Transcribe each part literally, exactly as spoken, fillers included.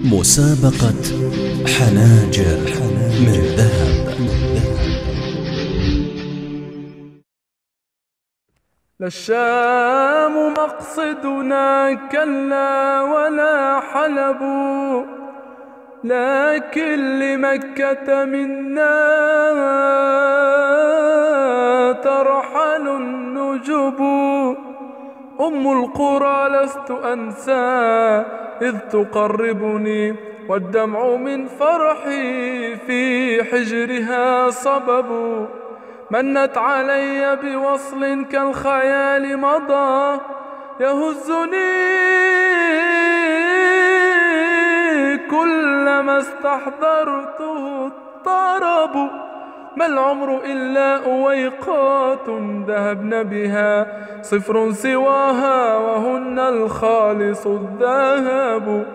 مسابقة حناجر من ذهب. لا الشام مقصدنا كلا ولا حلب، لكن لمكة منا ترحل النجب. أم القرى لست أنسى إذ تقربني، والدمع من فرحي في حجرها صبب. منت علي بوصل كالخيال مضى يهزني كلما استحضرته الطرب. ما العمر إلا أويقات ذهبن بها، صفر سواها وهن الخالص الذهب.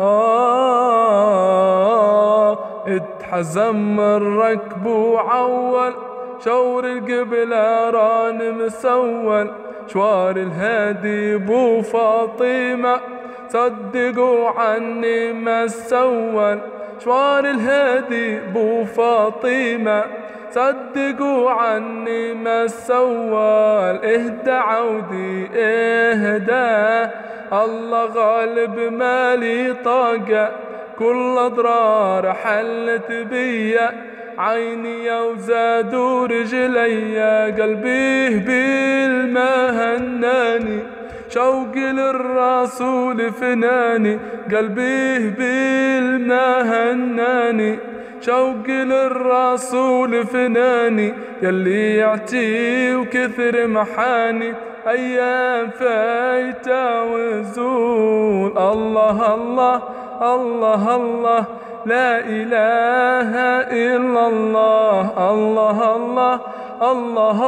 آه اتحزم الركب عول، شور القبلة ران مسول. شوار الهادي بو فاطمة صدقوا عني ما سول. شوار الهادي بو فاطمة صدقوا عني ما سول. اهدى عودي اهدى، الله غالب مالي طاقة، كل اضرار حلت بيا، عيني وزادوا رجلي، قلبي بالما هناني، شوقي للرسول فناني. قلبي بالما هناني، شوقي للرسول فناني. يلي يعتي وكثر محاني، أيام فايتة وزول. الله الله الله الله، لا إله إلا الله. الله الله الله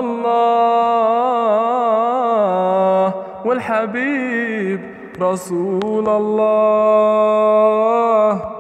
الله، والحبيب رسول الله.